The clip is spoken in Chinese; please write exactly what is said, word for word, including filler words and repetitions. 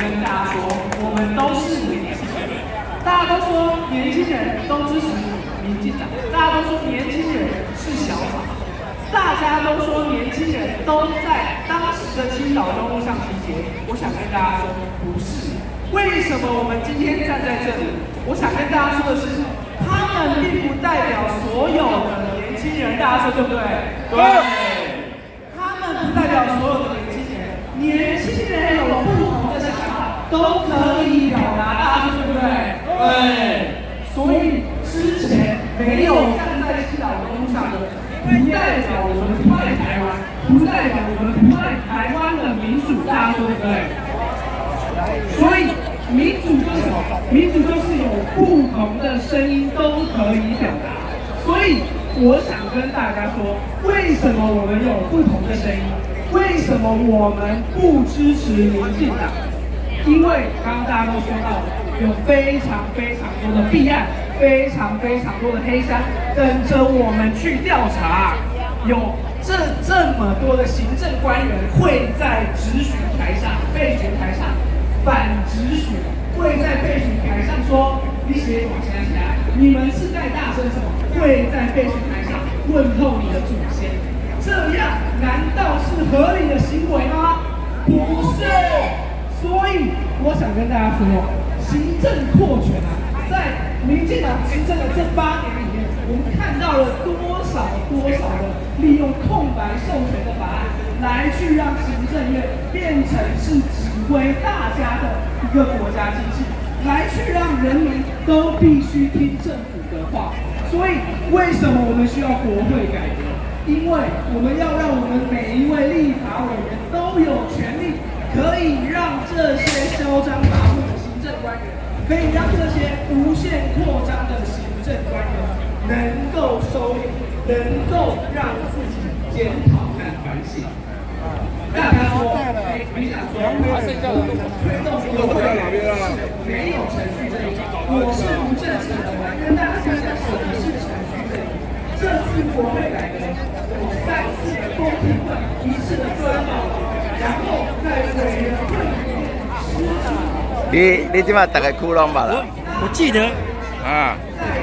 跟大家说，我们都是年轻人。大家都说年轻人都支持民进党，大家都说年轻人是小草，大家都说年轻人都在当时的青岛东路上集结。我想跟大家说，不是。为什么我们今天站在这里？我想跟大家说的是，他们并不代表所有的年轻人。大家说对不对？对。他们不代表所有的年轻人，年轻人有不同的想法都可以表达。大家说对不对？对。所以之前没有站在青岛东路上的，不代表我们不爱台湾，不代表我们不爱台湾的民主。大家说对不对？所以民主就是什么？民主就是有不同的声音都可以表达。所以我想跟大家说，为什么我们有不同的声音？为什么我们不支持民进党？因为刚刚大家都说到了，有非常非常多的弊案，非常非常多的黑箱等着我们去调查。有这这么多的行政官员会在质询台上、备询台上反质询，会在备询台上说你写什么现在你们是在大声什么？会在备询台上问候你的祖先，这样难道是合理的行为吗？不是。所以我想跟大家说，行政扩权啊，在民进党执政的这八年里面，我们看到了多少多少的利用空白授权的法案，来去让行政院变成是指挥大家的一个国家机器，来去让人民都必须听政府的话。所以为什么我们需要国会改革？因为我们要让我们每一位立法委员都有权利，可以让这些嚣张跋扈的行政官员，可以让这些无限扩张的行政官员能够收敛，能够让自己检讨和反省。大家说，哎，你想说，推动国会改革是没有程序正义，我是不正常的。来跟大家讲讲什么是程序正义。这次国会改革有三次的公听会，一次的专报告，然后在委员会里面实质。 你你即马大概窟窿吧啦？ 我记得啊。